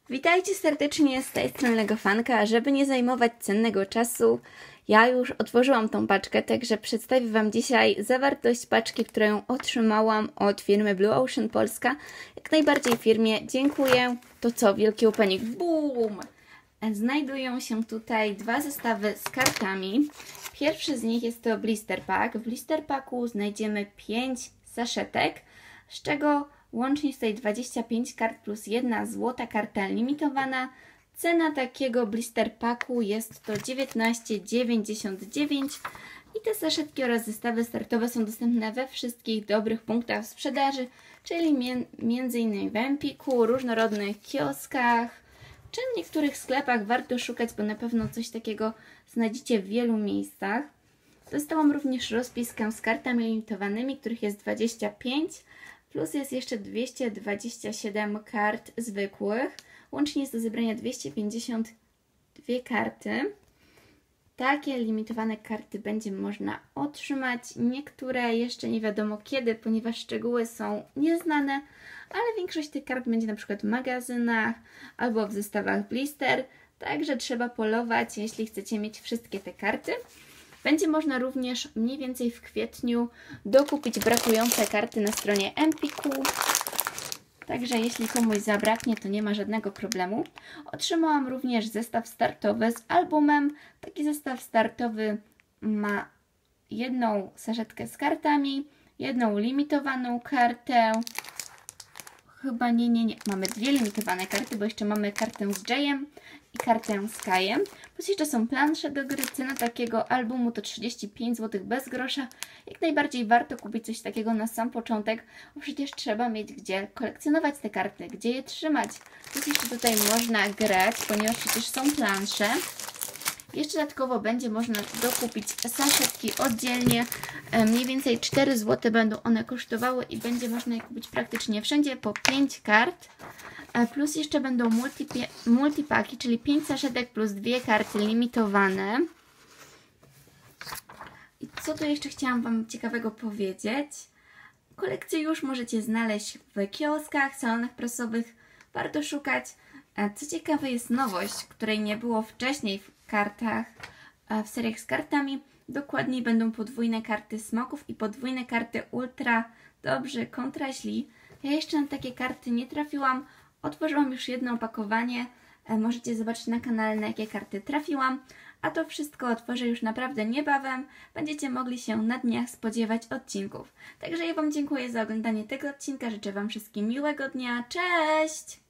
Witajcie serdecznie, z tej strony Legofanka. Żeby nie zajmować cennego czasu, ja już otworzyłam tą paczkę, także przedstawię Wam dzisiaj zawartość paczki, którą otrzymałam od firmy Blue Ocean Polska. Jak najbardziej firmie dziękuję. To co, wielki opening. Boom! Znajdują się tutaj dwa zestawy z kartami. Pierwszy z nich jest to blister pack. W blister packu znajdziemy 5 saszetek, z czego łącznie jest tutaj 25 kart plus jedna złota karta limitowana. Cena takiego blister packu jest to 19,99 i te saszetki oraz zestawy startowe są dostępne we wszystkich dobrych punktach sprzedaży, czyli m.in. w Empiku, różnorodnych kioskach, czy w niektórych sklepach. Warto szukać, bo na pewno coś takiego znajdziecie w wielu miejscach. Dostałam również rozpiskę z kartami limitowanymi, których jest 25, plus jest jeszcze 227 kart zwykłych. Łącznie jest do zebrania 252 karty. Takie limitowane karty będzie można otrzymać. Niektóre jeszcze nie wiadomo kiedy, ponieważ szczegóły są nieznane, ale większość tych kart będzie na przykład w magazynach albo w zestawach blister. Także trzeba polować, jeśli chcecie mieć wszystkie te karty. Będzie można również mniej więcej w kwietniu dokupić brakujące karty na stronie Empiku. Także jeśli komuś zabraknie, to nie ma żadnego problemu. Otrzymałam również zestaw startowy z albumem. Taki zestaw startowy ma jedną saszetkę z kartami, jedną limitowaną kartę. Chyba nie. Mamy dwie limitowane karty, bo jeszcze mamy kartę z Jayem i kartę z Kajem. Plus jeszcze są plansze do gry. Cena takiego albumu to 35 zł bez grosza. Jak najbardziej warto kupić coś takiego na sam początek, bo przecież trzeba mieć gdzie kolekcjonować te karty, gdzie je trzymać. Plus jeszcze tutaj można grać, ponieważ przecież są plansze. Jeszcze dodatkowo będzie można dokupić saszetki oddzielnie. Mniej więcej 4 zł będą one kosztowały i będzie można je kupić praktycznie wszędzie po 5 kart. Plus jeszcze będą multipaki, czyli 5 saszetek plus 2 karty limitowane. I co tu jeszcze chciałam Wam ciekawego powiedzieć? Kolekcję już możecie znaleźć w kioskach, salonach prasowych. Warto szukać. Co ciekawe, jest nowość, której nie było wcześniej w kartach, w seriach z kartami. Dokładniej będą podwójne karty smoków i podwójne karty ultra dobrzy kontra źli. Ja jeszcze na takie karty nie trafiłam. Otworzyłam już jedno opakowanie. Możecie zobaczyć na kanale, na jakie karty trafiłam. A to wszystko otworzę już naprawdę niebawem. Będziecie mogli się na dniach spodziewać odcinków. Także ja Wam dziękuję za oglądanie tego odcinka. Życzę Wam wszystkim miłego dnia. Cześć!